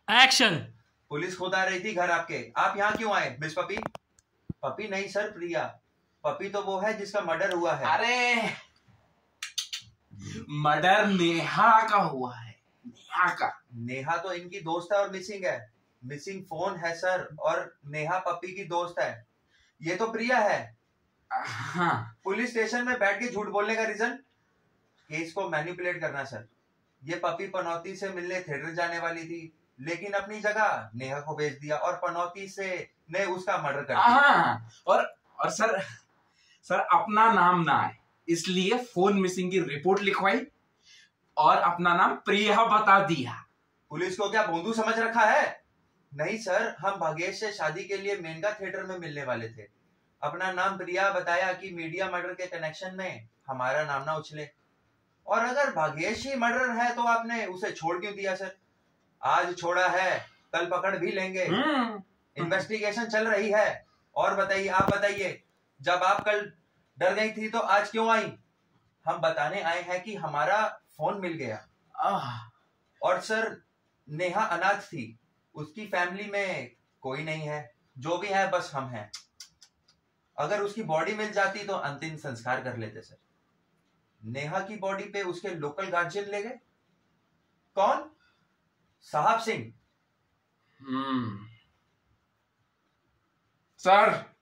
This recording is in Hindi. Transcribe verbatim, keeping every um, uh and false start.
एक्शन। पुलिस खुद आ रही थी घर आपके, आप यहाँ क्यों आए मिस पपी? पपी नहीं सर, प्रिया। पपी तो वो है जिसका मर्डर हुआ है। अरे मर्डर नेहा का हुआ है, नेहा का। नेहा तो इनकी दोस्त है और मिसिंग है। मिसिंग फोन है सर, और नेहा पपी की दोस्त है। ये तो प्रिया है। हाँ। पुलिस स्टेशन में बैठ के झूठ बोलने का रीजन केस को मैनिपुलेट करना सर। ये पपी पनौती से मिलने थिएटर जाने वाली थी, लेकिन अपनी जगह नेहा को भेज दिया और पनौती से ने उसका मर्डर कर दिया। हाँ, और और सर सर अपना नाम ना आए इसलिए फोन मिसिंग की रिपोर्ट लिखवाई और अपना नाम प्रिया बता दिया। पुलिस को क्या भोंदू समझ रखा है? नहीं सर, हम भागेश से शादी के लिए मेनका थिएटर में मिलने वाले थे। अपना नाम प्रिया बताया कि मीडिया मर्डर के कनेक्शन में हमारा नाम ना उछले। और अगर भागेश ही मर्डर है तो आपने उसे छोड़ क्यों दिया सर? आज छोड़ा है, कल पकड़ भी लेंगे। इन्वेस्टिगेशन चल रही है। और बताइए, आप बताइए, जब आप कल डर गई थी तो आज क्यों आई? हम बताने आए हैं कि हमारा फोन मिल गया। और सर, नेहा अनाथ थी, उसकी फैमिली में कोई नहीं है, जो भी है बस हम हैं। अगर उसकी बॉडी मिल जाती तो अंतिम संस्कार कर लेते सर। नेहा की बॉडी पे उसके लोकल गार्जियन ले गए। कौन? साहब सिंह। हम्म सर